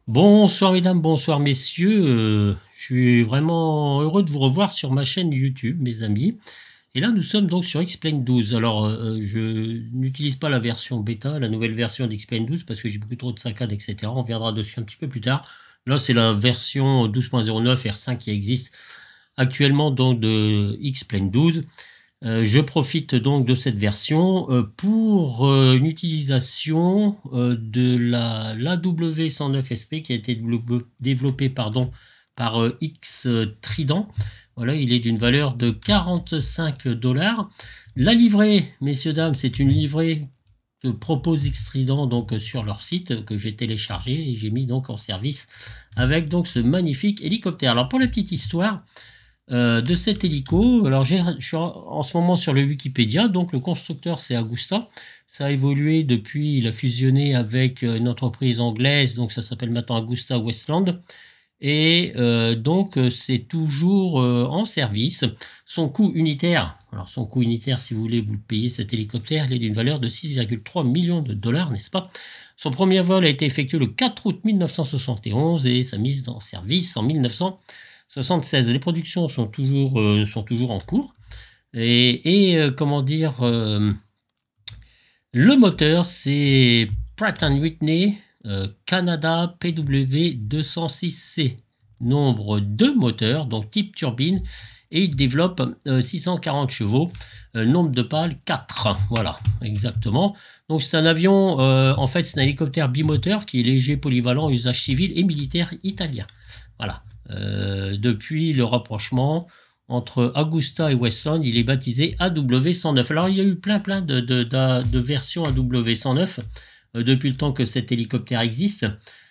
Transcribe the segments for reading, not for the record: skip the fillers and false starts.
Bonsoir mesdames, bonsoir messieurs. Je suis vraiment heureux de vous revoir sur ma chaîne YouTube, mes amis. Et là, nous sommes donc sur Xplain 12. Alors, je n'utilise pas la version bêta, la nouvelle version d'Xplain 12, parce que j'ai beaucoup trop de saccades, etc. On reviendra dessus un petit peu plus tard. Là, c'est la version 12.09 R5 qui existe actuellement donc de Xplain 12. Je profite donc de cette version pour une utilisation de l'AW109SP qui a été développé pardon, par X Trident. Voilà, il est d'une valeur de 45 $. La livrée, messieurs, dames, c'est une livrée que propose X Trident donc, sur leur site que j'ai téléchargé et j'ai mis donc en service avec donc ce magnifique hélicoptère. Alors pour la petite histoire, de cet hélico. Alors je suis en ce moment sur le Wikipédia, donc le constructeur c'est Agusta. Ça a évolué depuis, il a fusionné avec une entreprise anglaise, donc ça s'appelle maintenant Agusta Westland. Et donc c'est toujours en service. Son coût unitaire, alors son coût unitaire si vous voulez vous le payez cet hélicoptère, il est d'une valeur de 6,3 millions de $, n'est-ce pas? Son premier vol a été effectué le 4 août 1971 et sa mise en service en 1976. Les productions sont toujours en cours. Et comment dire, le moteur, c'est Pratt & Whitney Canada PW206C. Nombre de moteurs, donc type turbine. Et il développe 640 chevaux. Nombre de pales, 4. Voilà, exactement. Donc c'est un avion, en fait c'est un hélicoptère bimoteur qui est léger, polyvalent, usage civil et militaire italien. Voilà. Depuis le rapprochement entre Agusta et Westland, il est baptisé AW109. Alors il y a eu plein de versions AW109 depuis le temps que cet hélicoptère existe.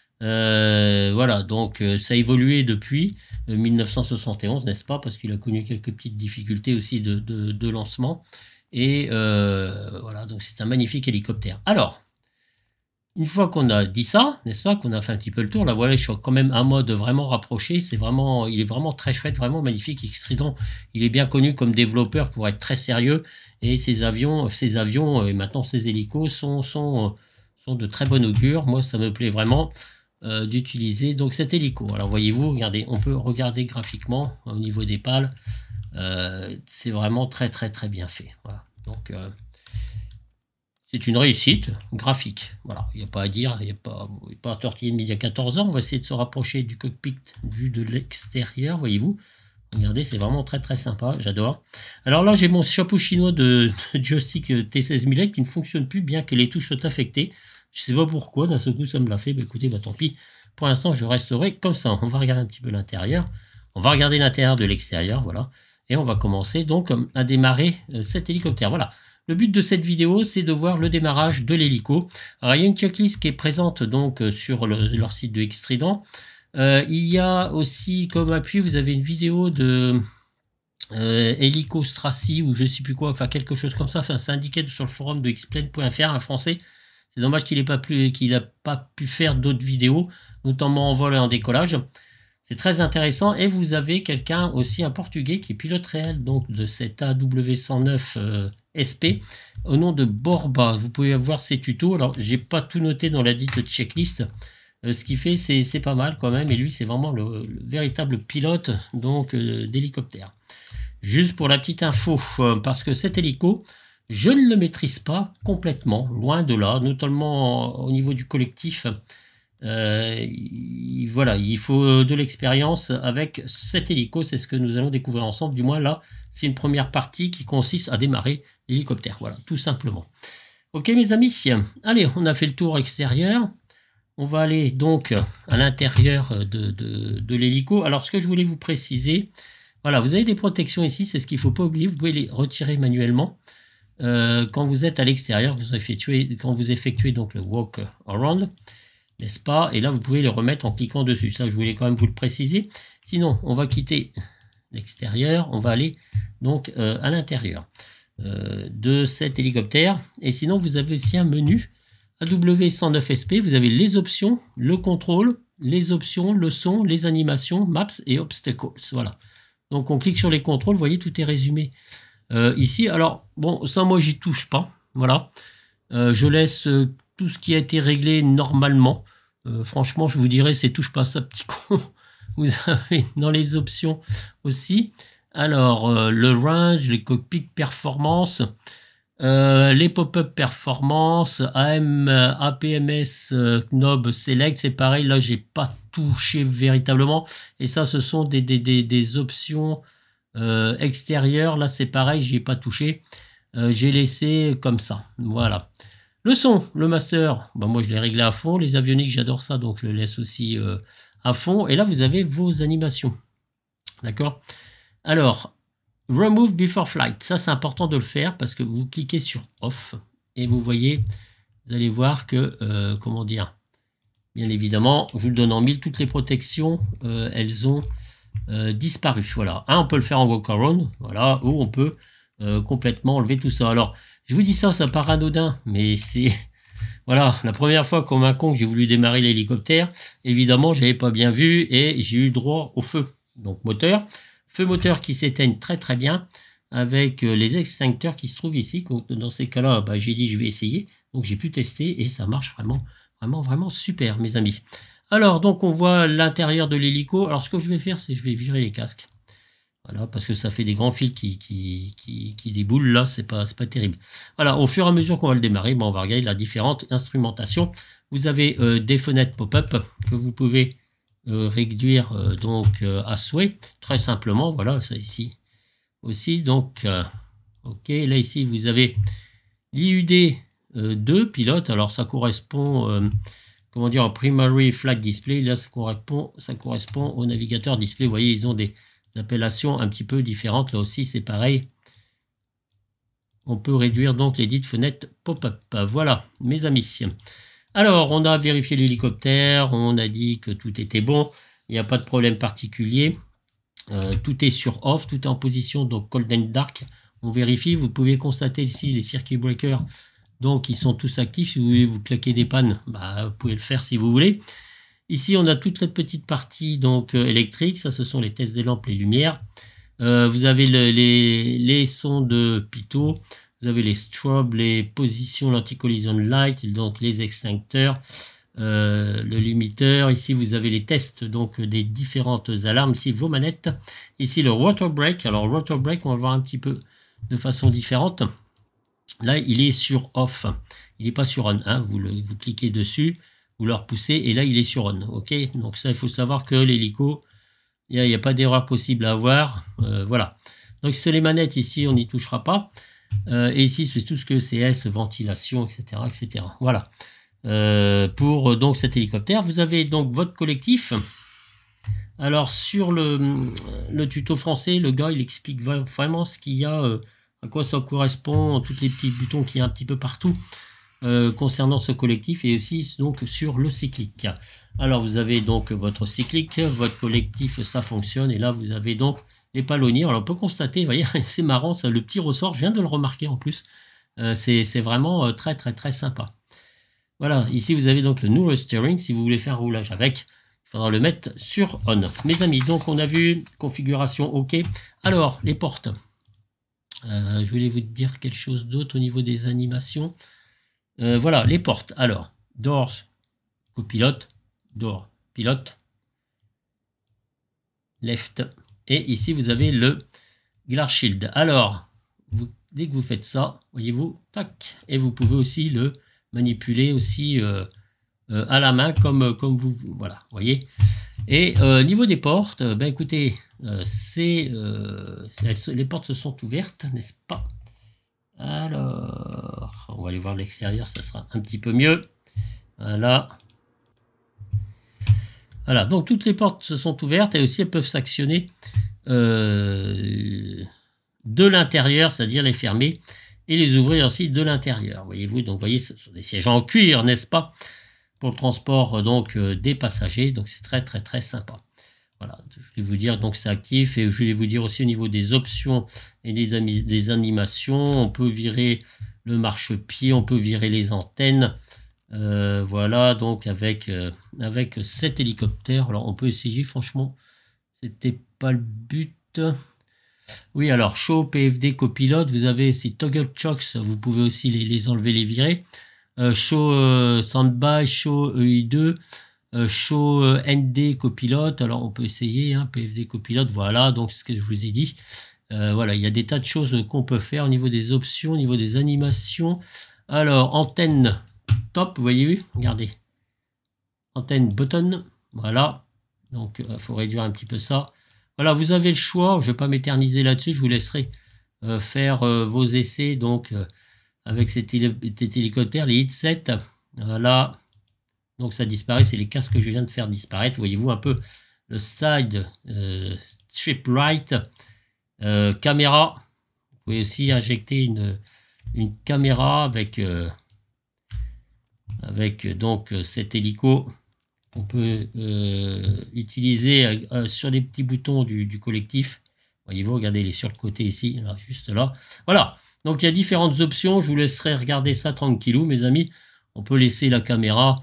Voilà, donc ça a évolué depuis 1971, n'est-ce pas? Parce qu'il a connu quelques petites difficultés aussi de lancement. Et voilà, donc c'est un magnifique hélicoptère. Alors, une fois qu'on a dit ça, n'est-ce pas, qu'on a fait un petit peu le tour, là voilà, je suis quand même un mode vraiment rapproché, c'est vraiment, il est vraiment très chouette, vraiment magnifique. X-Trident, il est bien connu comme développeur pour être très sérieux, et ces avions et maintenant ces hélicos sont de très bon augure. Moi, ça me plaît vraiment d'utiliser donc cet hélico. Alors voyez-vous, regardez, on peut regarder graphiquement au niveau des pales, c'est vraiment très bien fait. Voilà, donc c'est une réussite graphique. Voilà, il n'y a pas à dire, il n'y a pas à tortiller de midi à 14 h. On va essayer de se rapprocher du cockpit vu de l'extérieur, voyez-vous. Regardez, c'est vraiment très sympa, j'adore. Alors là, j'ai mon chapeau chinois de joystick T16000 qui ne fonctionne plus bien que les touches soient affectées. Je ne sais pas pourquoi, d'un seul coup ça me l'a fait. Bah, écoutez, bah, tant pis. Pour l'instant, je resterai comme ça. On va regarder un petit peu l'intérieur. On va regarder l'intérieur de l'extérieur, voilà. Et on va commencer donc à démarrer cet hélicoptère. Voilà. Le but de cette vidéo, c'est de voir le démarrage de l'hélico. Alors, il y a une checklist qui est présente donc sur leur site de X-Trident. Il y a aussi comme appui, vous avez une vidéo de Hélico Stracy ou je sais plus quoi, enfin quelque chose comme ça. Enfin, c'est indiqué sur le forum de xplain.fr, un français. C'est dommage qu'il n'a pas pu faire d'autres vidéos, notamment en vol et en décollage. C'est très intéressant. Et vous avez quelqu'un aussi, un Portugais, qui est pilote réel donc de cet AW109 SP au nom de Borba. Vous pouvez voir ses tutos. Alors, j'ai pas tout noté dans la dite checklist. Ce qu'il fait, c'est pas mal quand même. Et lui, c'est vraiment le véritable pilote donc d'hélicoptère. Juste pour la petite info, parce que cet hélico, je ne le maîtrise pas complètement, loin de là, notamment au niveau du collectif. Voilà, il faut de l'expérience avec cet hélico, c'est ce que nous allons découvrir ensemble. Du moins là, c'est une première partie qui consiste à démarrer l'hélicoptère. Voilà, tout simplement. Ok mes amis, allez, on a fait le tour extérieur. On va aller donc à l'intérieur de l'hélico. Alors ce que je voulais vous préciser, voilà, vous avez des protections ici, c'est ce qu'il ne faut pas oublier, vous pouvez les retirer manuellement. Quand vous êtes à l'extérieur, quand vous effectuez donc le walk around, n'est-ce pas? Et là, vous pouvez les remettre en cliquant dessus. Ça, je voulais quand même vous le préciser. Sinon, on va quitter l'extérieur. On va aller donc à l'intérieur de cet hélicoptère. Et sinon, vous avez aussi un menu AW109SP. Vous avez les options, le contrôle, les options, le son, les animations, maps et obstacles. Voilà. Donc, on clique sur les contrôles. Vous voyez, tout est résumé ici. Alors, bon, ça, moi, j'y touche pas. Voilà. Je laisse tout ce qui a été réglé normalement. Franchement, je vous dirais, c'est touche pas à ça, petit con. Vous avez dans les options aussi. Alors, le range, les cockpits performance, les pop-up performance, APMS, knob select, c'est pareil. Là, j'ai pas touché véritablement. Et ça, ce sont des options extérieures. Là, c'est pareil, j'y ai pas touché. J'ai laissé comme ça. Voilà. Le son, le master, ben moi je l'ai réglé à fond. Les avioniques, j'adore ça, donc je le laisse aussi à fond. Et là, vous avez vos animations. D'accord? Alors, remove before flight. Ça, c'est important de le faire parce que vous cliquez sur off et vous voyez, vous allez voir que, comment dire, bien évidemment, je vous le donne en 1000, toutes les protections, elles ont disparu. Voilà. On peut le faire en walk-around, voilà, ou on peut complètement enlever tout ça. Alors, je vous dis ça, ça paraît anodin, mais c'est... Voilà, la première fois comme un con que j'ai voulu démarrer l'hélicoptère, évidemment, j'avais pas bien vu et j'ai eu droit au feu. Donc moteur, feu moteur qui s'éteigne très très bien avec les extincteurs qui se trouvent ici. Dans ces cas-là, bah, j'ai dit je vais essayer. Donc j'ai pu tester et ça marche vraiment super, mes amis. Alors, donc on voit l'intérieur de l'hélico. Alors ce que je vais faire, c'est je vais virer les casques. Voilà, parce que ça fait des grands fils qui déboulent là, c'est pas terrible. Voilà, au fur et à mesure qu'on va le démarrer, on va regarder la différente instrumentation. Vous avez des fenêtres pop-up que vous pouvez réduire donc à souhait, très simplement. Voilà, ça ici aussi. Donc, ok, là ici vous avez l'IUD 2 pilote. Alors ça correspond, comment dire, au primary flight display. Là, ça correspond au navigateur display. Vous voyez, ils ont des appellations un petit peu différentes. Là aussi, c'est pareil. On peut réduire donc les dites fenêtres pop-up. Voilà, mes amis. Alors, on a vérifié l'hélicoptère. On a dit que tout était bon. Il n'y a pas de problème particulier. Tout est sur off. Tout est en position donc cold and dark. On vérifie. Vous pouvez constater ici les circuit breakers. Donc, ils sont tous actifs. Si vous voulez vous claquer des pannes, bah, vous pouvez le faire si vous voulez. Ici, on a toute la petite partie donc électrique. Ça, ce sont les tests des lampes, les lumières. Vous avez les sons de pitot. Vous avez les strobes, les positions, l'anti-collision light, donc les extincteurs, le limiteur. Ici, vous avez les tests donc des différentes alarmes. Ici, vos manettes. Ici, le rotor brake. Alors, rotor brake, on va le voir un petit peu de façon différente. Là, il est sur off. Il n'est pas sur on. Hein. Vous cliquez dessus. Vous le repoussez et là il est sur on. Ok, donc ça il faut savoir que l'hélico, il n'y a pas d'erreur possible à avoir. Voilà. Donc c'est les manettes ici, on n'y touchera pas. Et ici c'est tout ce que CS, ventilation, etc. etc. Voilà. Pour donc cet hélicoptère, vous avez donc votre collectif. Alors sur le tuto français, le gars il explique vraiment ce qu'il y a, à quoi ça correspond, tous les petits boutons qu'il y a un petit peu partout. Concernant ce collectif et aussi donc sur le cyclique. Alors vous avez donc votre cyclique, votre collectif, ça fonctionne et là vous avez donc les palonniers. Alors on peut constater, vous voyez, c'est marrant, ça, le petit ressort, je viens de le remarquer en plus, c'est vraiment très sympa. Voilà, ici vous avez donc le new steering, si vous voulez faire un roulage avec, il faudra le mettre sur on. Mes amis, donc on a vu configuration OK. Alors les portes, je voulais vous dire quelque chose d'autre au niveau des animations. Voilà, les portes. Alors, doors, copilote, door, pilote, left. Et ici, vous avez le glare shield. Alors, dès que vous faites ça, voyez-vous, tac. Et vous pouvez aussi le manipuler aussi à la main comme vous. Voilà, voyez. Et niveau des portes, ben écoutez, les portes se sont ouvertes, n'est-ce pas? Alors, on va aller voir l'extérieur, ça sera un petit peu mieux. Voilà. Voilà, donc toutes les portes se sont ouvertes et aussi elles peuvent s'actionner de l'intérieur, c'est-à-dire les fermer et les ouvrir aussi de l'intérieur. Voyez-vous, donc voyez, ce sont des sièges en cuir, n'est-ce pas, pour le transport donc des passagers. Donc c'est très sympa. Voilà, je vais vous dire, donc c'est actif et je vais vous dire aussi au niveau des options et des animations, on peut virer le marchepied, on peut virer les antennes, voilà, donc avec cet hélicoptère, alors on peut essayer, franchement, c'était pas le but. Oui, alors show, PFD, copilote, vous avez ces toggle chocks, vous pouvez aussi les enlever, les virer. Show standby, show EI2. show ND copilote. Alors on peut essayer, hein, PFD copilote, voilà, donc ce que je vous ai dit. Voilà, il y a des tas de choses qu'on peut faire au niveau des options, au niveau des animations. Alors, antenne top, vous voyez, regardez. Antenne button, voilà. Donc, il faut réduire un petit peu ça. Voilà, vous avez le choix. Je ne vais pas m'éterniser là-dessus. Je vous laisserai faire vos essais donc avec cet hélicoptère, les headsets. Voilà. Donc, ça disparaît. C'est les casques que je viens de faire disparaître. Voyez-vous un peu le side strip right. Caméra. Vous pouvez aussi injecter une caméra avec donc cet hélico. On peut utiliser sur les petits boutons du collectif. Voyez-vous, regardez, il est sur le côté ici, là, juste là. Voilà, donc il y a différentes options. Je vous laisserai regarder ça tranquillou, mes amis. On peut laisser la caméra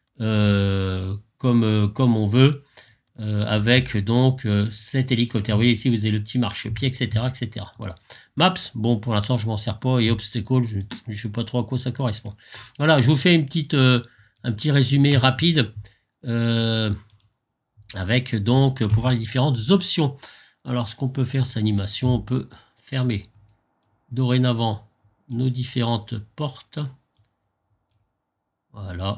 comme on veut, avec donc cet hélicoptère. Vous voyez ici, vous avez le petit marchepied, etc., etc. Voilà. Maps, bon, pour l'instant, je m'en sers pas. Et obstacle, je ne sais pas trop à quoi ça correspond. Voilà, je vous fais un petit résumé rapide. Avec donc pour voir les différentes options. Alors ce qu'on peut faire, c'est animation, on peut fermer dorénavant nos différentes portes. Voilà.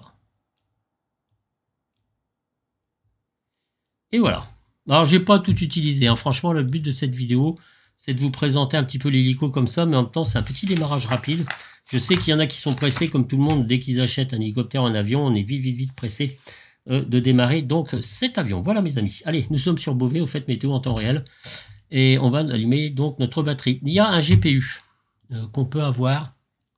Et voilà. Alors j'ai pas tout utilisé, hein. Franchement, le but de cette vidéo, c'est de vous présenter un petit peu l'hélico comme ça, mais en même temps, c'est un petit démarrage rapide. Je sais qu'il y en a qui sont pressés, comme tout le monde, dès qu'ils achètent un hélicoptère ou un avion, on est vite pressé de démarrer donc cet avion. Voilà mes amis. Allez, nous sommes sur Beauvais, au fait météo en temps réel. Et on va allumer donc notre batterie. Il y a un GPU qu'on peut avoir.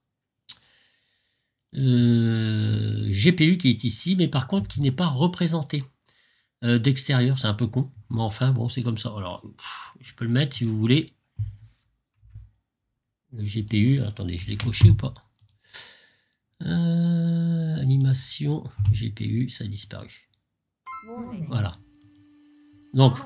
GPU qui est ici, mais par contre qui n'est pas représenté d'extérieur. C'est un peu con. Mais enfin, bon, c'est comme ça. Alors, je peux le mettre si vous voulez. Le GPU, attendez, je l'ai coché ou pas? Animation, GPU, ça a disparu. Voilà. Donc,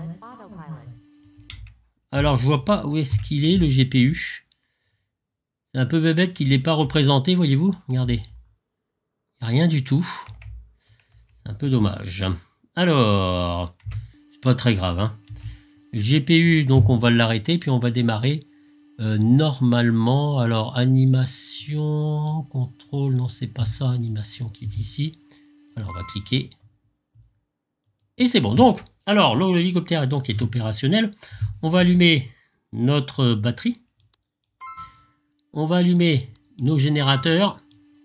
alors je vois pas où est-ce qu'il est le GPU. C'est un peu bébête qu'il n'est pas représenté, voyez-vous. Regardez. Il n'y a rien du tout. C'est un peu dommage. Alors, c'est pas très grave, hein. Le GPU, donc on va l'arrêter, puis on va démarrer normalement. Alors, animation, contrôle, non, c'est pas ça, animation qui est ici. Alors, on va cliquer. Et c'est bon. Donc, alors, l'hélicoptère est opérationnel. On va allumer notre batterie. On va allumer nos générateurs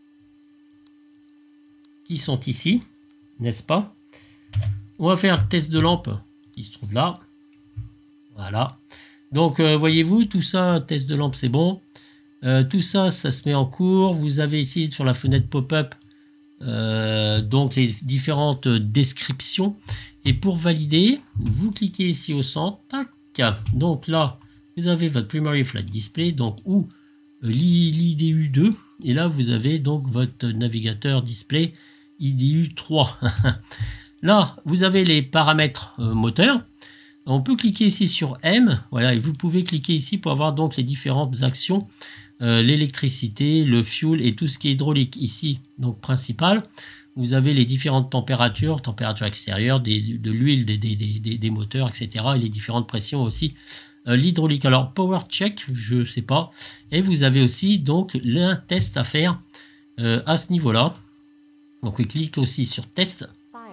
qui sont ici, n'est-ce pas? On va faire le test de lampe qui se trouve là. Voilà. Donc, voyez-vous, tout ça, test de lampe, c'est bon. Tout ça, ça se met en cours. Vous avez ici sur la fenêtre pop-up donc les différentes descriptions. Et pour valider, vous cliquez ici au centre. Tac. Donc là, vous avez votre Primary Flight Display, donc ou l'IDU2. Et là, vous avez donc votre navigateur display IDU3. Là, vous avez les paramètres moteurs. On peut cliquer ici sur M, voilà, et vous pouvez cliquer ici pour avoir donc les différentes actions, l'électricité, le fuel et tout ce qui est hydraulique ici, donc principal. Vous avez les différentes températures, température extérieure, de l'huile, des moteurs, etc. Et les différentes pressions aussi, l'hydraulique. Alors, power check, je ne sais pas. Et vous avez aussi donc un test à faire à ce niveau-là. Donc, on clique aussi sur test.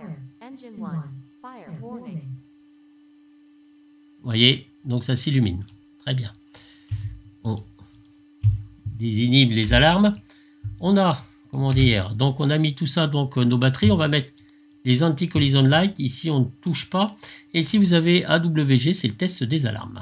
Vous voyez, donc ça s'illumine. Très bien. On désinhibe les alarmes. On a, comment dire, donc on a mis tout ça, donc nos batteries. On va mettre les anti-collision light. Ici, on ne touche pas. Et ici, vous avez AWG, c'est le test des alarmes.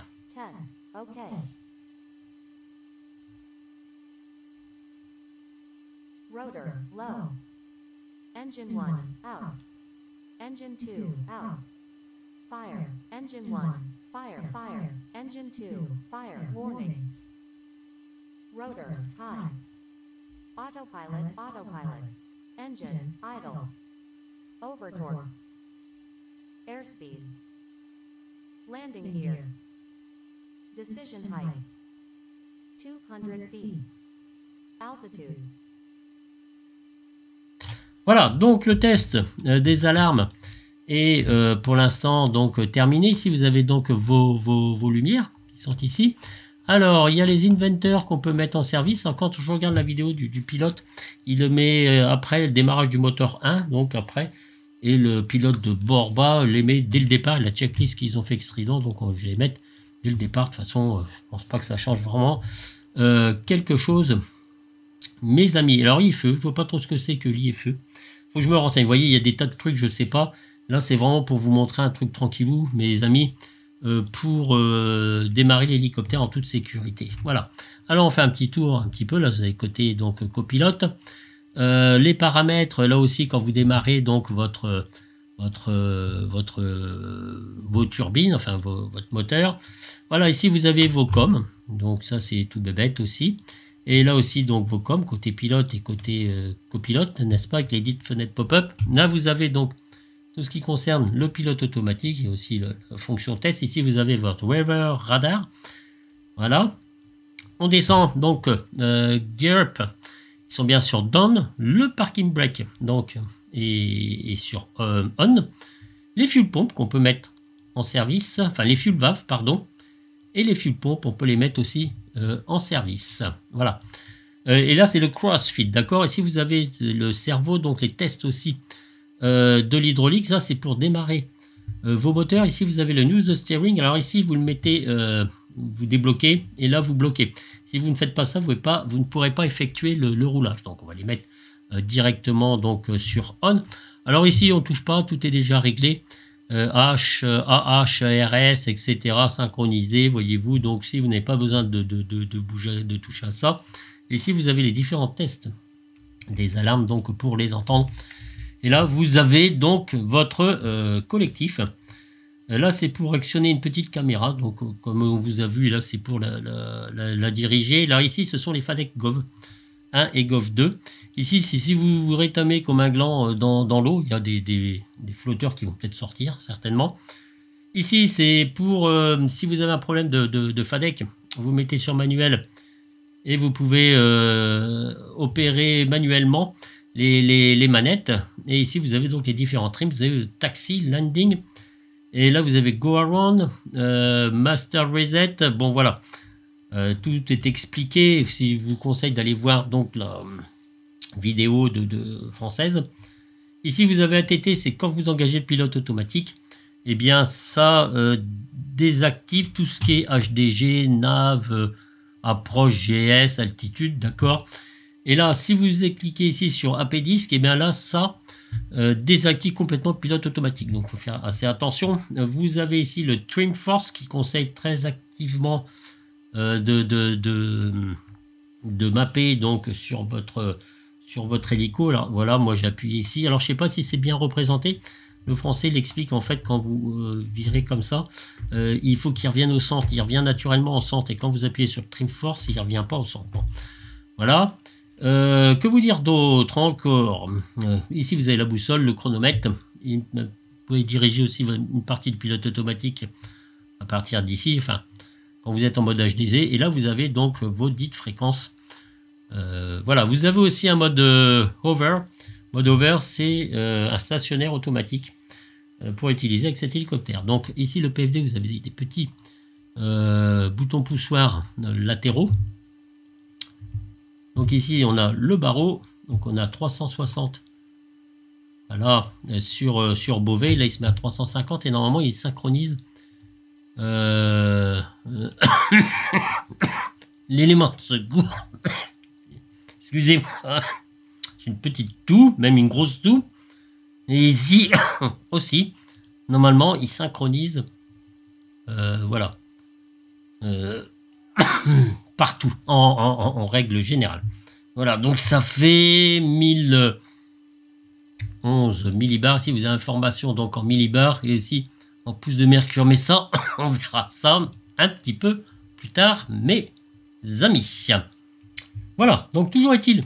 Rotor, low. Engine 1, out. Engine 2, out. Fire. Engine 1, fire, fire. Engine 2, fire, warning. Rotor, high. Autopilot, autopilot. Engine, idle. Overtorque. Airspeed. Landing gear. Decision height. 200 feet. Altitude. Voilà, donc le test des alarmes est pour l'instant donc terminé. Ici, vous avez donc vos lumières qui sont ici. Alors, il y a les inventeurs qu'on peut mettre en service. Alors, quand je regarde la vidéo du pilote, il le met après le démarrage du moteur 1, donc après. Et le pilote de bord bas les met dès le départ. La checklist qu'ils ont fait avec Strident, donc je vais les mettre dès le départ. De toute façon, je pense pas que ça change vraiment quelque chose. Mes amis, alors l'IFE, je vois pas trop ce que c'est que l'IFE. Faut que je me renseigne. Vous voyez, il y a des tas de trucs, je sais pas. Là, c'est vraiment pour vous montrer un truc tranquillou, mes amis, pour démarrer l'hélicoptère en toute sécurité. Voilà. Alors, on fait un petit tour, un petit peu. Là, vous avez côté donc copilote. Les paramètres, là aussi, quand vous démarrez donc vos turbines, enfin votre moteur. Voilà, ici, vous avez vos coms. Donc, ça, c'est tout bébête aussi. Et là aussi, donc, vos coms, côté pilote et côté copilote, n'est-ce pas, avec les dites fenêtres pop-up. Là, vous avez donc tout ce qui concerne le pilote automatique et aussi la fonction test. Ici, vous avez votre weather radar. Voilà. On descend, donc, GURP, ils sont bien sur down, le parking brake, donc, et sur on. Les fuel pompes qu'on peut mettre en service, enfin, les fuel valves, pardon. Et les fuel pompes, on peut les mettre aussi en service. Voilà. Et là, c'est le crossfit, d'accord. Ici, vous avez le cerveau, donc les tests aussi de l'hydraulique. Ça, c'est pour démarrer vos moteurs. Ici, vous avez le news steering. Alors ici, vous le mettez, vous débloquez, et là, vous bloquez. Si vous ne faites pas ça, vous ne pourrez pas effectuer le roulage. Donc, on va les mettre directement donc, sur on. Alors ici, on ne touche pas, tout est déjà réglé. H, AH, RS, etc. synchronisé, voyez-vous. Donc, si vous n'avez pas besoin de bouger, de toucher à ça. Et ici, vous avez les différents tests des alarmes, donc pour les entendre. Et là, vous avez donc votre collectif. Là, c'est pour actionner une petite caméra. Donc, comme on vous a vu, là, c'est pour la diriger. Là, ici, ce sont les FADEC Gov 1 et Gov 2. Ici, si vous vous rétamez comme un gland dans l'eau, il y a des flotteurs qui vont peut-être sortir, certainement. Ici, c'est pour, si vous avez un problème de FADEC, vous mettez sur manuel et vous pouvez opérer manuellement les manettes. Et ici, vous avez donc les différents trims. Vous avez le taxi, landing. Et là, vous avez go around, master reset. Bon, voilà. Tout est expliqué. Si je vous conseille d'aller voir donc la vidéo française. Ici, vous avez ATT, c'est quand vous engagez le pilote automatique. Eh bien, ça désactive tout ce qui est HDG, nav, approche GS, altitude, d'accord. Et là, si vous cliquez ici sur AP Disk, et bien là, ça désactive complètement le pilote automatique. Donc, il faut faire assez attention. Vous avez ici le Trim Force qui conseille très activement de mapper donc sur votre hélico. Alors, voilà, moi j'appuie ici. Alors, je ne sais pas si c'est bien représenté. Le français l'explique en fait quand vous virez comme ça. Il faut qu'il revienne au centre. Il revient naturellement au centre. Et quand vous appuyez sur Trim Force, il ne revient pas au centre. Bon. Voilà. Que vous dire d'autre encore ici, vous avez la boussole, le chronomètre. Vous pouvez diriger aussi une partie du pilote automatique à partir d'ici. Enfin, quand vous êtes en mode HDZ. Et là, vous avez donc vos dites fréquences. Voilà. Vous avez aussi un mode hover. Mode hover, c'est un stationnaire automatique pour utiliser avec cet hélicoptère. Donc ici, le PFD, vous avez des petits boutons poussoirs latéraux. Donc ici, on a le barreau. Donc on a 360. Voilà, sur Beauvais, là, il se met à 350 et normalement, il synchronise l'élément de secours. Excusez-moi. J'ai une petite toux, même une grosse toux. Et ici aussi, normalement, il synchronise. Voilà. Partout, en règle générale. Voilà, donc ça fait 1011 millibars. Ici, vous avez information donc en millibars et aussi en pouces de mercure. Mais ça, on verra ça un petit peu plus tard, mes amis. Voilà, donc toujours est-il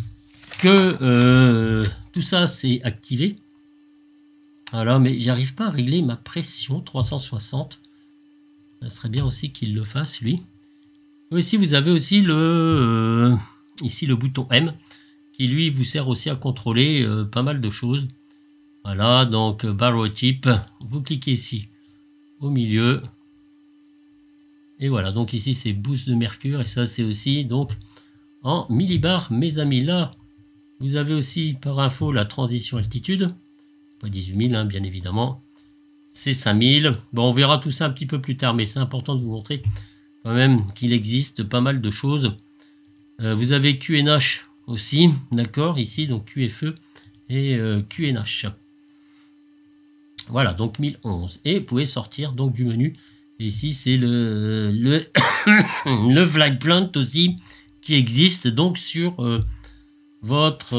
que tout ça c'est activé. Voilà, mais j'arrive pas à régler ma pression 360. Ça serait bien aussi qu'il le fasse, lui. Ici, vous avez aussi ici le bouton M qui lui vous sert aussi à contrôler pas mal de choses. Voilà, donc barrel type, vous cliquez ici au milieu. Et voilà, donc ici c'est boost de mercure et ça c'est aussi donc en millibars mes amis. Là, vous avez aussi par info la transition altitude, pas 18 000 hein, bien évidemment, c'est 5000. Bon, on verra tout ça un petit peu plus tard, mais c'est important de vous montrer quand même qu'il existe pas mal de choses. Vous avez QNH aussi, d'accord, ici donc QFE et QNH. Voilà, donc 1011. Et vous pouvez sortir donc du menu. Et ici, c'est le flight plant aussi qui existe donc sur votre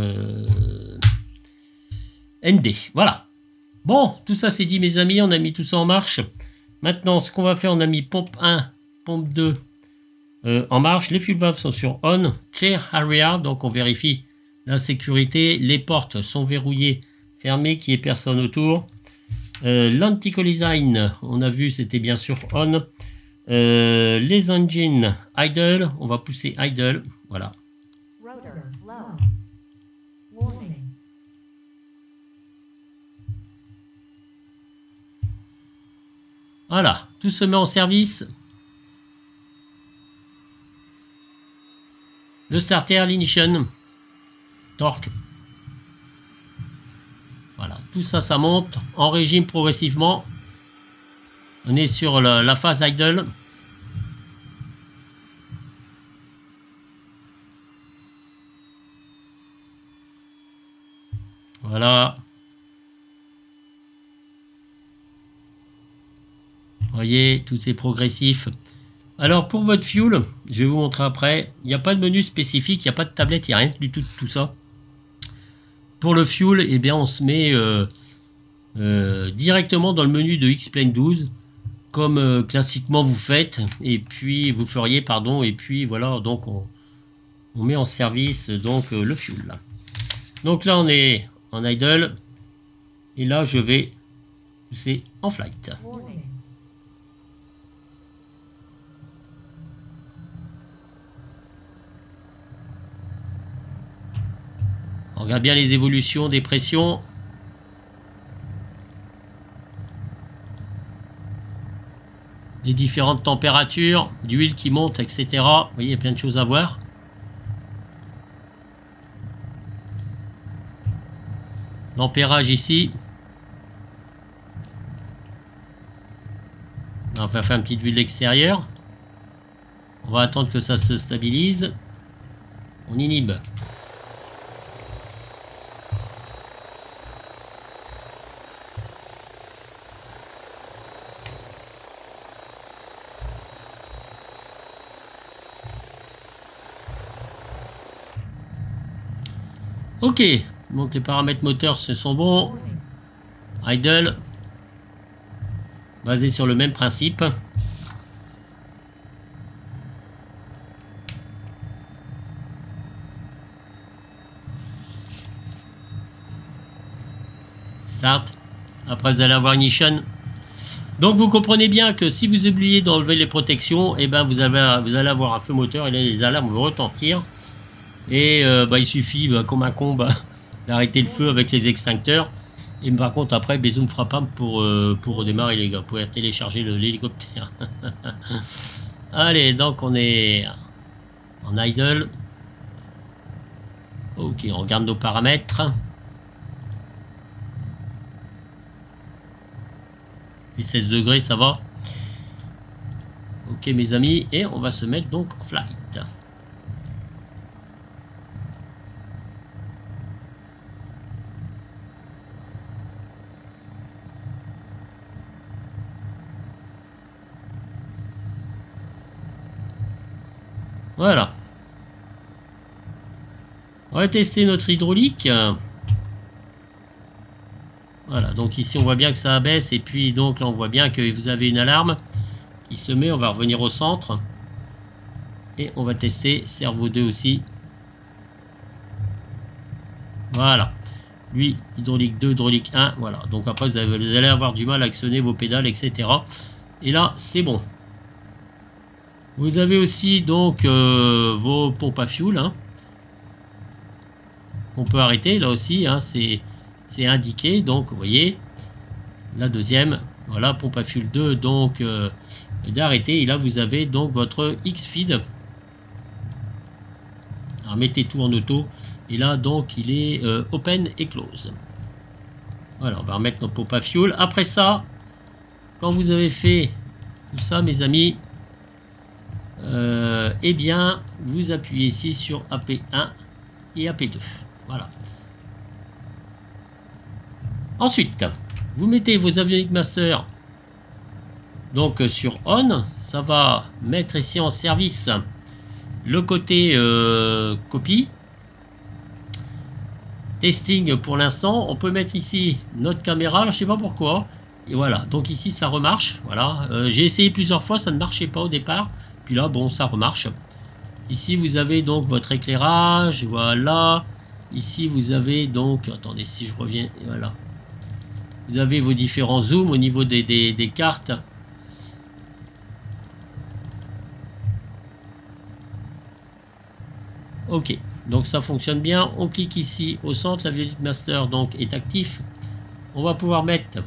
ND. Voilà. Bon, tout ça c'est dit mes amis, on a mis tout ça en marche. Maintenant, ce qu'on va faire, on a mis pompe 1, pompe 2 en marche. Les fuel valves sont sur on. Clear area, donc on vérifie la sécurité. Les portes sont verrouillées, fermées, qu'il n'y ait personne autour. L'anti-collision, on a vu, c'était bien sûr on. Les engines idle, on va pousser idle, voilà. Rotor low. Warning. Voilà, tout se met en service. Le starter, l'ignition, torque. Voilà, tout ça, ça monte en régime progressivement. On est sur la phase idle. Voilà. Vous voyez, tout est progressif. Alors, pour votre fuel, je vais vous montrer après. Il n'y a pas de menu spécifique, il n'y a pas de tablette, il n'y a rien du tout de tout ça. Pour le fuel, eh bien, on se met directement dans le menu de X-Plane 12, comme classiquement vous faites, et puis vous feriez, pardon, et puis voilà, donc on met en service donc le fuel. Là. Donc là, on est en idle, et là, je vais pousser en flight. Warning. On regarde bien les évolutions des pressions. Les différentes températures, d'huile qui monte, etc. Vous voyez, il y a plein de choses à voir. L'ampérage ici. On va faire une petite vue de l'extérieur. On va attendre que ça se stabilise. On inhibe. Ok, donc les paramètres moteurs ce sont bons. Idle, basé sur le même principe. Start. Après vous allez avoir ignition. Donc vous comprenez bien que si vous oubliez d'enlever les protections, et ben vous allez avoir un feu moteur et là les alarmes vont retentir. Et il suffit, comme un con, d'arrêter le feu avec les extincteurs. Et par contre, après, Bézou ne fera pas pour redémarrer, les gars. Vous pouvez télécharger l'hélicoptère. Allez, donc on est en idle. Ok, on regarde nos paramètres. Et 16 degrés, ça va. Ok, mes amis. Et on va se mettre donc en flight. Voilà. On va tester notre hydraulique. Voilà, donc ici on voit bien que ça abaisse et puis donc là on voit bien que vous avez une alarme qui se met. On va revenir au centre. Et on va tester Servo 2 aussi. Voilà. Lui, hydraulique 2, hydraulique 1. Voilà, donc après vous allez avoir du mal à actionner vos pédales, etc. Et là, c'est bon. Vous avez aussi donc vos pompes à fuel. Hein. qu'on peut arrêter. Là aussi, hein, c'est indiqué. Donc, vous voyez, la deuxième, voilà, pompe à fuel 2, donc d'arrêter. Et là, vous avez donc votre X-Feed. Alors, mettez tout en auto. Et là, donc, il est open et close. Voilà, on va remettre nos pompes à fuel. Après ça, quand vous avez fait tout ça, mes amis, eh bien, vous appuyez ici sur AP1 et AP2. Voilà. Ensuite, vous mettez vos Avionics Master donc sur on. Ça va mettre ici en service le côté copie. Testing pour l'instant. On peut mettre ici notre caméra. Alors, je sais pas pourquoi. Et voilà. Donc ici, ça remarche. Voilà. J'ai essayé plusieurs fois. Ça ne marchait pas au départ. Puis là, bon, ça remarche. Ici, vous avez donc votre éclairage. Voilà. Ici, vous avez donc... Attendez, si je reviens... Voilà. Vous avez vos différents zooms au niveau des cartes. Ok. Donc, ça fonctionne bien. On clique ici au centre. L'Avionics Master donc, est actif. On va pouvoir mettre...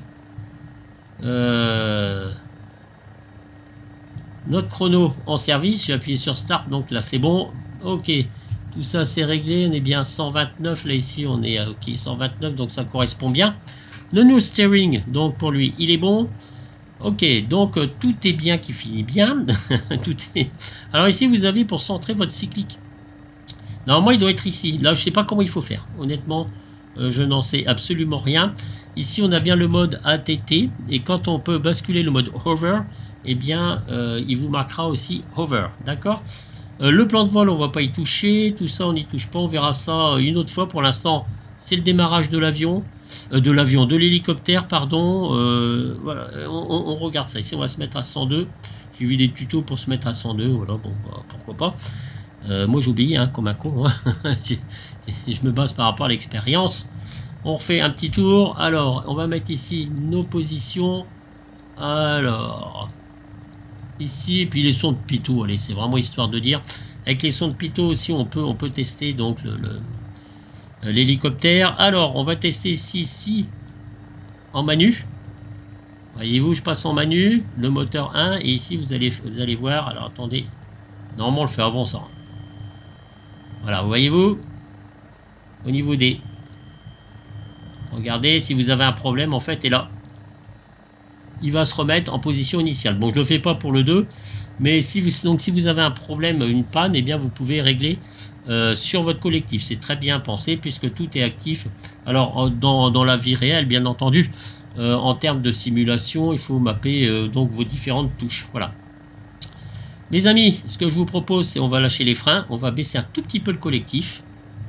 notre chrono en service. J'ai appuyé sur Start, donc là c'est bon. Ok, tout ça c'est réglé. On est bien 129. Là ici on est à ok 129, donc ça correspond bien. Le new steering, donc pour lui il est bon. Ok, donc tout est bien qui finit bien. Tout est... Alors ici vous avez pour centrer votre cyclique. Normalement il doit être ici. Là je sais pas comment il faut faire. Honnêtement, je n'en sais absolument rien. Ici on a bien le mode ATT et quand on peut basculer le mode hover, eh bien, il vous marquera aussi hover, d'accord. Le plan de vol, on ne va pas y toucher, tout ça, on n'y touche pas, on verra ça une autre fois. Pour l'instant, c'est le démarrage de l'avion, de l'hélicoptère, pardon. Voilà, on regarde ça. Ici, on va se mettre à 102. J'ai vu des tutos pour se mettre à 102, voilà, bon, bah, pourquoi pas. Moi, j'oublie, hein, comme un con. Hein. Je me base par rapport à l'expérience. On refait un petit tour. Alors, on va mettre ici nos positions. Alors... Ici, et puis les sons de pitot, allez, c'est vraiment histoire de dire. Avec les sons de pitot aussi, on peut tester donc l'hélicoptère. Alors, on va tester ici en manu. Voyez-vous, je passe en manu, le moteur 1, et ici, vous allez voir. Alors, attendez. Normalement, on le fait avant ça. Voilà, voyez-vous, au niveau des... Regardez, si vous avez un problème, en fait, et là... il va se remettre en position initiale. Bon, je ne le fais pas pour le 2, mais si vous avez un problème, une panne, eh bien vous pouvez régler sur votre collectif. C'est très bien pensé puisque tout est actif. Alors, dans la vie réelle, bien entendu, en termes de simulation, il faut mapper donc vos différentes touches. Voilà. Mes amis, ce que je vous propose, c'est on va lâcher les freins, on va baisser un tout petit peu le collectif.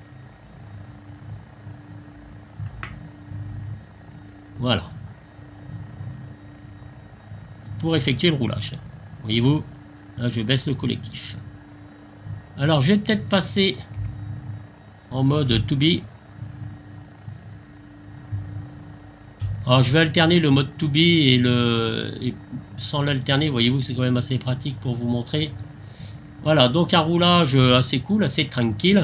Voilà. Pour effectuer le roulage. Voyez-vous, là je baisse le collectif. Alors je vais peut-être passer en mode to be. Alors je vais alterner le mode to be et sans l'alterner, voyez-vous, c'est quand même assez pratique pour vous montrer. Voilà, donc un roulage assez cool, assez tranquille.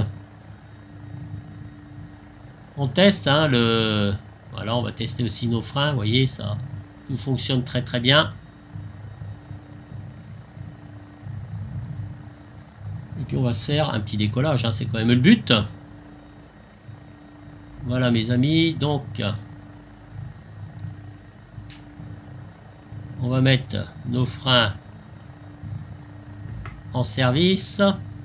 On teste, hein, voilà, on va tester aussi nos freins, vous voyez, ça tout fonctionne très très bien. Et puis on va se faire un petit décollage, hein, c'est quand même le but. Voilà mes amis, donc on va mettre nos freins en service.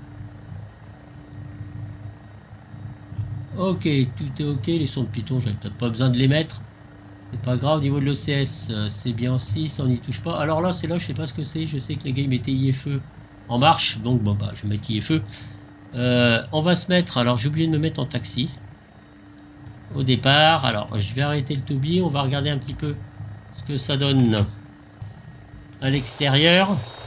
Ok, tout est ok, les sons de Python, j'avais peut-être pas besoin de les mettre. C'est pas grave, au niveau de l'OCS, c'est bien aussi, ça on n'y touche pas. Alors là, c'est là, je sais pas ce que c'est, je sais que les gars ils mettaient IFE en marche, donc bon bah je vais mettre IFE. On va se mettre, alors j'ai oublié de me mettre en taxi au départ. Alors je vais arrêter le toby, on va regarder un petit peu ce que ça donne à l'extérieur.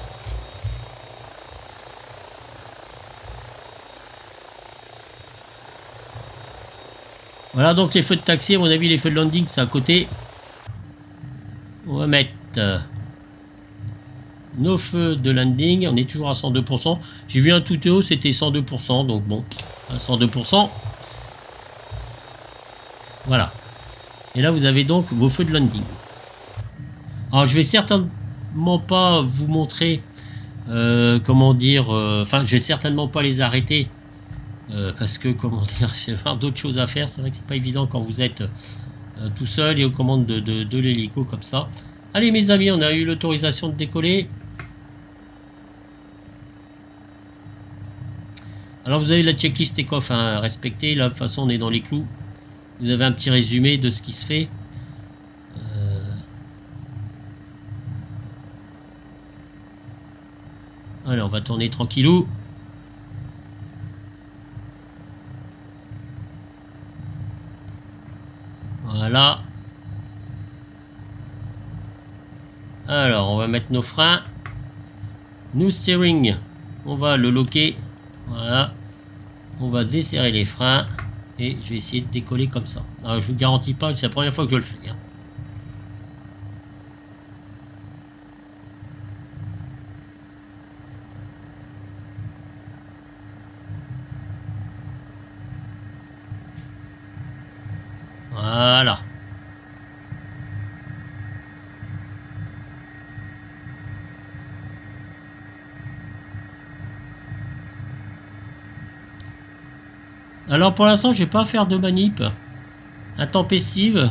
Voilà donc les feux de taxi, à mon avis les feux de landing c'est à côté. On va mettre nos feux de landing, on est toujours à 102%. J'ai vu un tout haut, c'était 102%, donc bon, à 102%. Voilà. Et là, vous avez donc vos feux de landing. Alors, je vais certainement pas vous montrer, comment dire, enfin, je vais certainement pas les arrêter, parce que, comment dire, j'ai avoir d'autres choses à faire. C'est vrai que c'est pas évident quand vous êtes tout seul et aux commandes de l'hélico comme ça. Allez, mes amis, on a eu l'autorisation de décoller. Alors, vous avez la checklist take-off à respecter. Là, de toute façon, on est dans les clous. Vous avez un petit résumé de ce qui se fait. Allez, on va tourner tranquillou. Voilà. Alors, on va mettre nos freins. New steering. On va le loquer. Voilà. On va desserrer les freins. Et je vais essayer de décoller comme ça. Alors, je vous garantis pas que c'est la première fois que je le fais. Hein. Voilà. Alors pour l'instant, je vais pas faire de manip intempestive.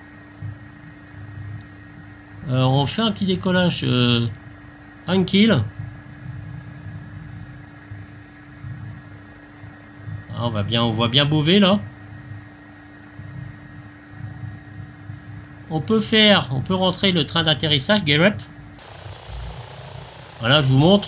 On fait un petit décollage tranquille. Ah, on voit bien Beauvais là. On peut rentrer le train d'atterrissage, gear up. Voilà, je vous montre.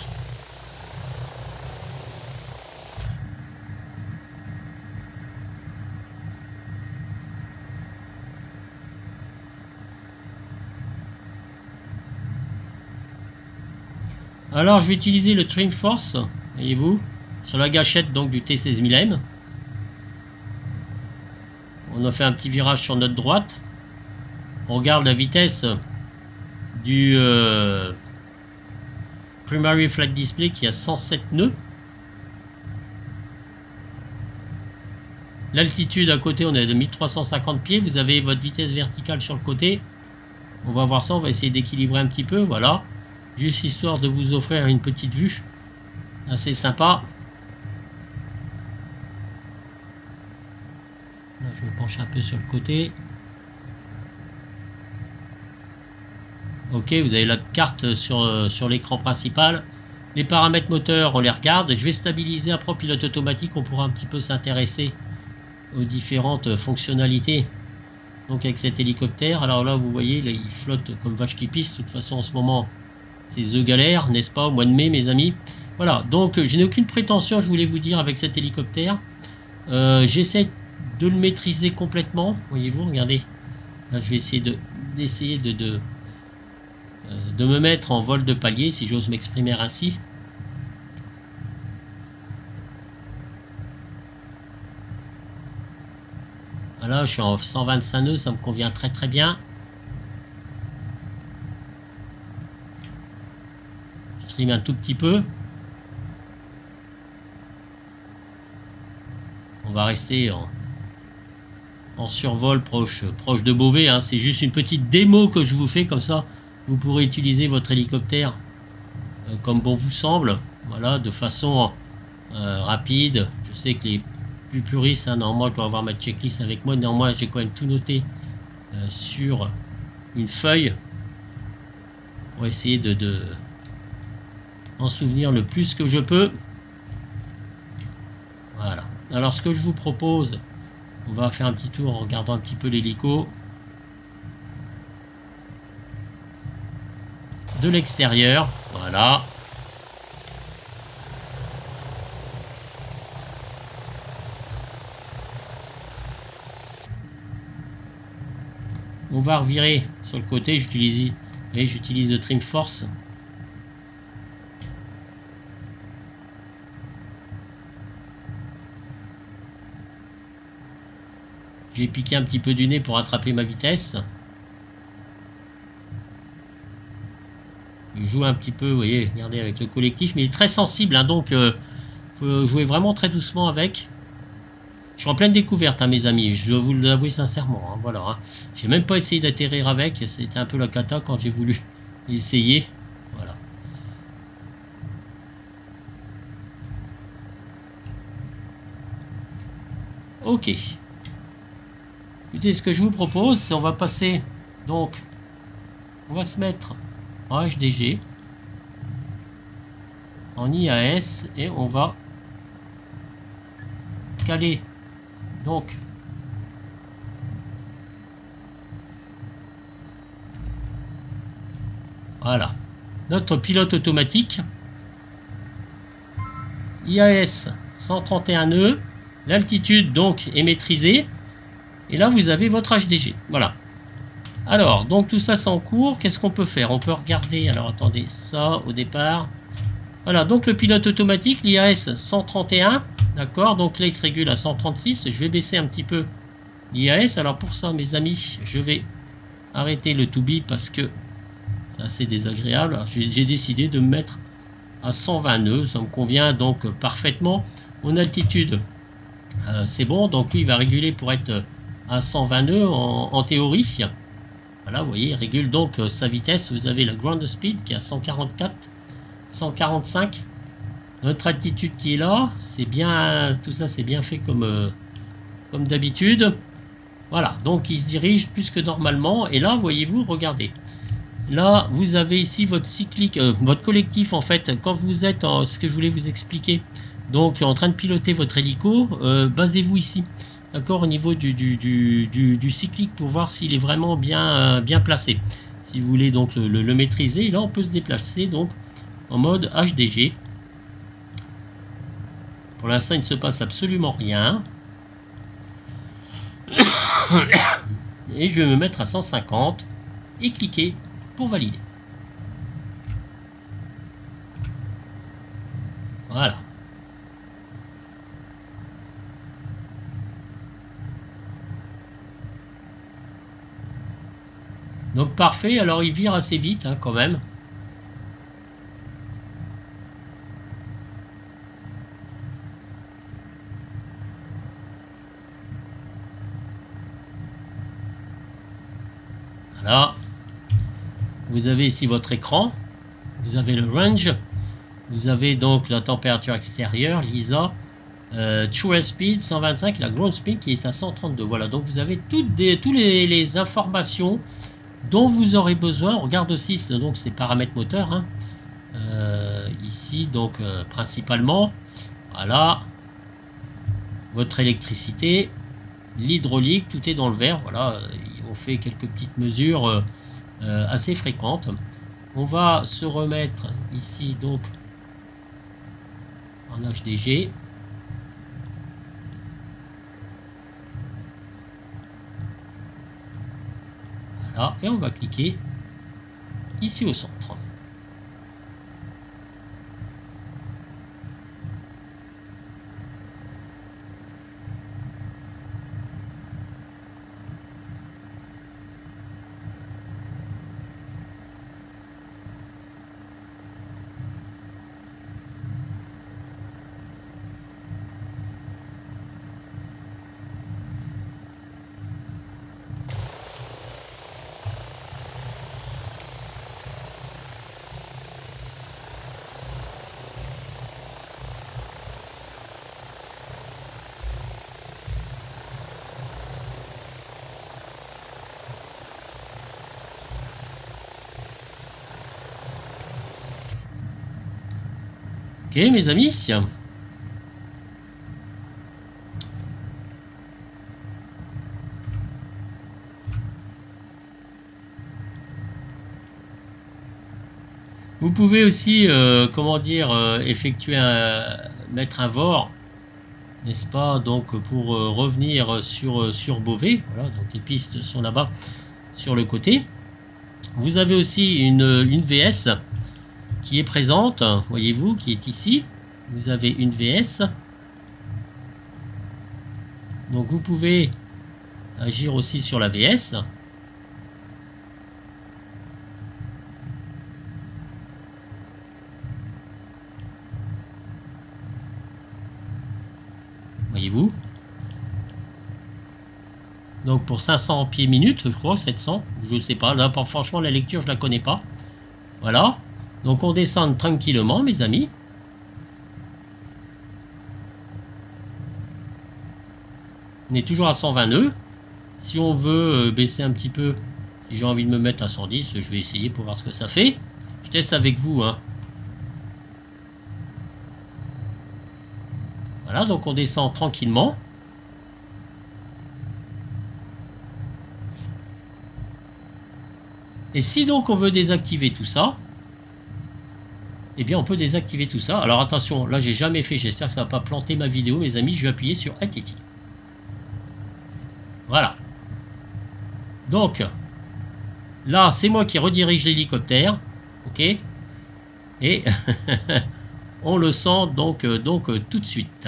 Alors, je vais utiliser le Trim Force, voyez-vous, sur la gâchette donc du T16000M. On a fait un petit virage sur notre droite. On regarde la vitesse du Primary Flight Display qui a 107 nœuds. L'altitude à côté, on est de 1350 pieds. Vous avez votre vitesse verticale sur le côté. On va voir ça, on va essayer d'équilibrer un petit peu, voilà. Juste histoire de vous offrir une petite vue assez sympa. Là, je vais me pencher un peu sur le côté. Ok, vous avez la carte sur l'écran principal. Les paramètres moteurs, on les regarde. Je vais stabiliser après en pilote automatique. On pourra un petit peu s'intéresser aux différentes fonctionnalités. Donc avec cet hélicoptère. Alors là, vous voyez, là, il flotte comme vache qui pisse. De toute façon, en ce moment, c'est The Galère, n'est-ce pas, au mois de mai, mes amis. Voilà, donc je n'ai aucune prétention, je voulais vous dire, avec cet hélicoptère. J'essaie de le maîtriser complètement. Voyez-vous, regardez. Là, je vais essayer de me mettre en vol de palier, si j'ose m'exprimer ainsi. Voilà, je suis en 125 nœuds, ça me convient très très bien. Je trim un tout petit peu. On va rester en survol proche de Beauvais. Hein. C'est juste une petite démo que je vous fais, comme ça vous pourrez utiliser votre hélicoptère comme bon vous semble. Voilà, de façon rapide. Je sais que les plus puristes, hein, normalement je dois avoir ma checklist avec moi, néanmoins j'ai quand même tout noté sur une feuille pour essayer de en souvenir le plus que je peux. Voilà. Alors ce que je vous propose, on va faire un petit tour en regardant un petit peu l'hélico de l'extérieur. Voilà. On va revirer sur le côté. J'utilise le Trim Force. J'ai piqué un petit peu du nez pour attraper ma vitesse. Je joue un petit peu, vous voyez, regardez, avec le collectif, mais il est très sensible, hein, donc faut jouer vraiment très doucement avec. Je suis en pleine découverte, hein, mes amis, je dois vous l'avouer sincèrement. Hein, voilà, hein. J'ai même pas essayé d'atterrir avec, c'était un peu la cata quand j'ai voulu essayer. Voilà. Ok. Écoutez, ce que je vous propose, c'est on va passer, donc, on va se mettre en HDG, en IAS, et on va caler, donc, voilà, notre pilote automatique, IAS 131 nœuds, l'altitude donc est maîtrisée, et là vous avez votre HDG, voilà. Alors, donc tout ça c'est en cours, qu'est-ce qu'on peut faire? On peut regarder, alors attendez, ça au départ, voilà, donc le pilote automatique, l'IAS 131, d'accord, donc là il se régule à 136, je vais baisser un petit peu l'IAS, alors pour ça mes amis, je vais arrêter le to be parce que c'est assez désagréable, j'ai décidé de me mettre à 120 nœuds, ça me convient donc parfaitement, mon altitude c'est bon, donc lui il va réguler pour être à 120 nœuds en théorie, voilà, vous voyez, il régule donc sa vitesse, vous avez la ground speed qui est à 144, 145, notre altitude qui est là, c'est bien, tout ça c'est bien fait comme d'habitude, voilà, donc il se dirige plus que normalement, et là voyez-vous, regardez, là vous avez ici votre cyclique, votre collectif en fait, quand vous êtes, ce que je voulais vous expliquer, donc en train de piloter votre hélico, basez-vous ici, d'accord, au niveau du cyclique pour voir s'il est vraiment bien, bien placé. Si vous voulez donc le maîtriser, là on peut se déplacer donc en mode HDG. Pour l'instant il ne se passe absolument rien. Et je vais me mettre à 150 et cliquer pour valider. Voilà. Donc parfait, alors il vire assez vite hein, quand même. Voilà. Vous avez ici votre écran. Vous avez le range. Vous avez donc la température extérieure, l'ISA, True Speed 125, la Ground Speed qui est à 132. Voilà, donc vous avez toutes les informations dont vous aurez besoin. On regarde aussi donc ces paramètres moteurs hein. Ici donc principalement voilà votre électricité, l'hydraulique, tout est dans le vert. Voilà, on fait quelques petites mesures assez fréquentes. On va se remettre ici donc en HDG. Voilà, et on va cliquer ici au centre. Ok mes amis. Vous pouvez aussi, comment dire, effectuer mettre un VOR, n'est-ce pas, donc pour revenir sur Beauvais. Voilà, donc les pistes sont là-bas sur le côté. Vous avez aussi une VS qui est présente, voyez-vous, qui est ici. Vous avez une VS. Donc vous pouvez agir aussi sur la VS. Voyez-vous. Donc pour 500 pieds minutes, je crois, 700, je sais pas. Là, franchement, la lecture, je la connais pas. Voilà. Donc on descend tranquillement, mes amis. On est toujours à 120 nœuds. Si on veut baisser un petit peu, si j'ai envie de me mettre à 110, je vais essayer pour voir ce que ça fait. Je teste avec vous, hein. Voilà, donc on descend tranquillement. Et si donc on veut désactiver tout ça, eh bien on peut désactiver tout ça. Alors attention, là j'ai jamais fait, j'espère que ça va pas planter ma vidéo, mes amis. Je vais appuyer sur ATT. Voilà. Donc, là c'est moi qui redirige l'hélicoptère. Ok. Et on le sent donc tout de suite.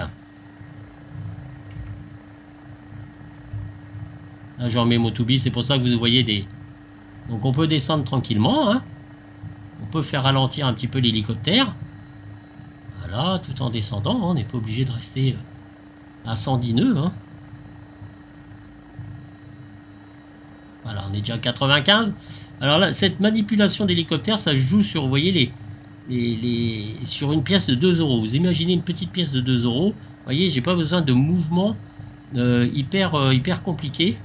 Là je remets mon to-be, c'est pour ça que vous voyez des... Donc on peut descendre tranquillement, hein. On peut faire ralentir un petit peu l'hélicoptère. Voilà, tout en descendant, hein. On n'est pas obligé de rester à 110 nœuds, hein. Voilà, on est déjà à 95. Alors là, cette manipulation d'hélicoptère, ça se joue sur, vous voyez, sur une pièce de 2 euros. Vous imaginez une petite pièce de 2 euros. Vous voyez, j'ai pas besoin de mouvements hyper compliqués.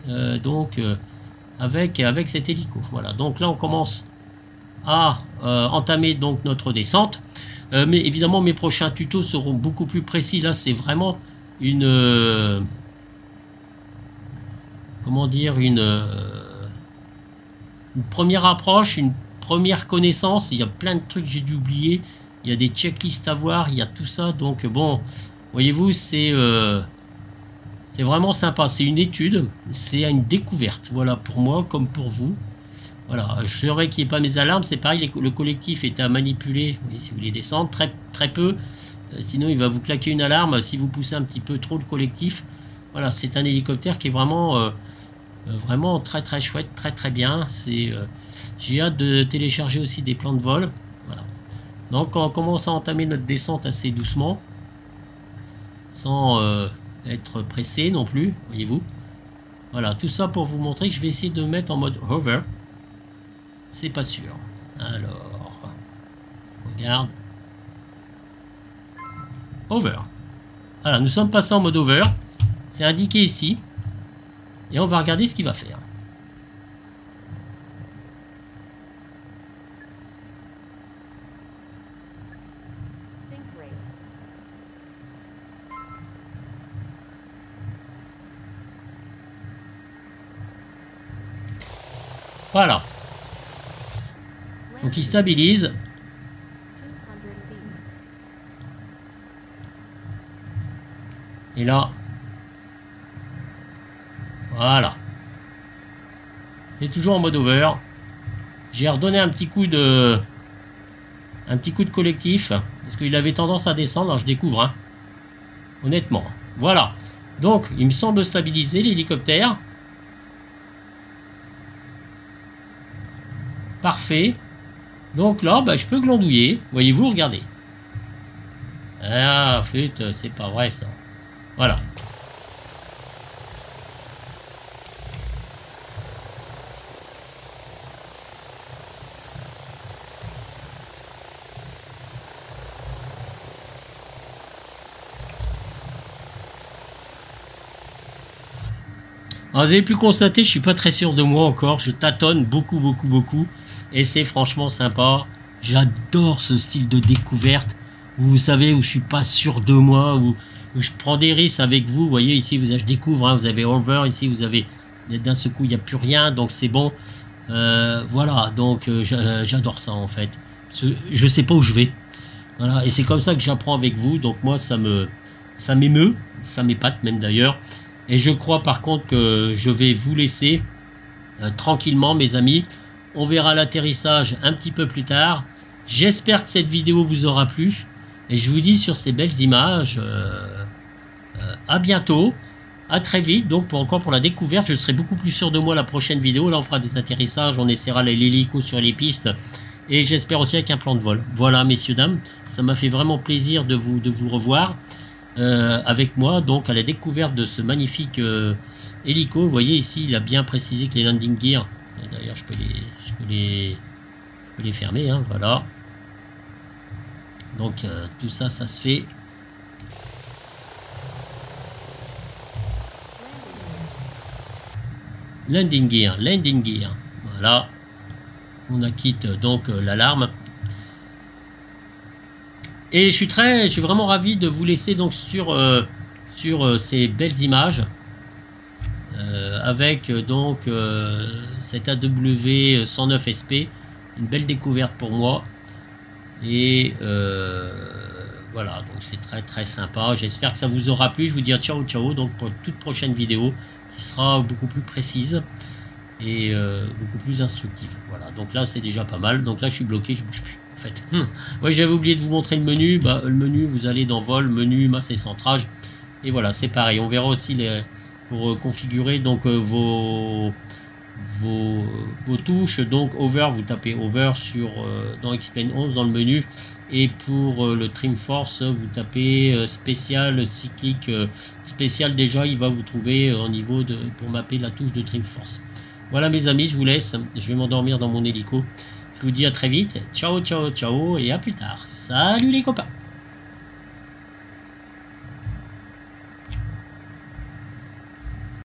Avec cet hélico. Voilà, donc là on commence à entamer donc notre descente. Mais évidemment mes prochains tutos seront beaucoup plus précis. Là c'est vraiment une comment dire, une première approche, une première connaissance. Il y a plein de trucs que j'ai dû oublier. Il y a des checklists à voir, il y a tout ça. Donc bon, voyez-vous, c'est vraiment sympa. C'est une étude, c'est une découverte. Voilà, pour moi comme pour vous. Voilà, je saurais qu'il n'y ait pas mes alarmes. C'est pareil, le collectif est à manipuler. Vous voyez, si vous voulez descendre, très peu. Sinon, il va vous claquer une alarme si vous poussez un petit peu trop le collectif. Voilà, c'est un hélicoptère qui est vraiment, vraiment très chouette, très bien. J'ai hâte de télécharger aussi des plans de vol. Voilà. Donc, on commence à entamer notre descente assez doucement, sans être pressé non plus, voyez-vous. Voilà, tout ça pour vous montrer que je vais essayer de mettre en mode hover. C'est pas sûr. Alors, regarde. Over. Voilà, nous sommes passés en mode over. C'est indiqué ici. Et on va regarder ce qu'il va faire. Voilà. Donc il stabilise. Et là, voilà. C'est toujours en mode over. J'ai redonné un petit coup de collectif parce qu'il avait tendance à descendre. Alors je découvre, hein. Honnêtement. Voilà. Donc il me semble stabiliser l'hélicoptère. Parfait. Donc là, bah, je peux glandouiller. Voyez-vous, regardez. Ah, flûte, c'est pas vrai ça. Voilà. Alors, vous avez pu constater, je suis pas très sûr de moi encore. Je tâtonne beaucoup. Et c'est franchement sympa. J'adore ce style de découverte. Où vous savez, où je suis pas sûr de moi, où je prends des risques avec vous. Vous voyez, ici, je découvre, hein, vous avez over, ici, vous avez, d'un seul coup, il n'y a plus rien, donc c'est bon. Voilà, donc j'adore ça, en fait. Je sais pas où je vais. Voilà, et c'est comme ça que j'apprends avec vous. Donc moi, ça m'émeut, ça m'épate même d'ailleurs. Et je crois par contre que je vais vous laisser tranquillement, mes amis. On verra l'atterrissage un petit peu plus tard. J'espère que cette vidéo vous aura plu. Et je vous dis sur ces belles images, à bientôt, à très vite. Donc encore pour la découverte, je serai beaucoup plus sûr de moi la prochaine vidéo. Là on fera des atterrissages, on essaiera l'hélico sur les pistes. Et j'espère aussi avec un plan de vol. Voilà messieurs, dames, ça m'a fait vraiment plaisir de vous revoir. avec moi donc à la découverte de ce magnifique hélico. Vous voyez ici, il a bien précisé que les landing gears, d'ailleurs je peux les fermer, hein, voilà. Donc tout ça, ça se fait. Landing gear, voilà. On acquitte donc l'alarme. Et je suis vraiment ravi de vous laisser donc sur ces belles images avec donc cet AW 109 SP, une belle découverte pour moi. Et voilà, donc c'est très sympa. J'espère que ça vous aura plu. Je vous dis à ciao donc pour une toute prochaine vidéo qui sera beaucoup plus précise et beaucoup plus instructive. Voilà, donc là c'est déjà pas mal. Donc là je suis bloqué, je bouge plus en fait. Oui, j'avais oublié de vous montrer le menu. Bah, le menu, vous allez dans vol, menu, masse et centrage. Et voilà, c'est pareil. On verra aussi pour configurer donc vos touches. Donc over, vous tapez over dans X-Plane 11 dans le menu. Et pour le trim force, vous tapez spécial, cyclique, spécial. Déjà il va vous trouver au niveau pour mapper la touche de trim force. Voilà mes amis, je vous laisse, je vais m'endormir dans mon hélico. Je vous dis à très vite, ciao et à plus tard. Salut les copains.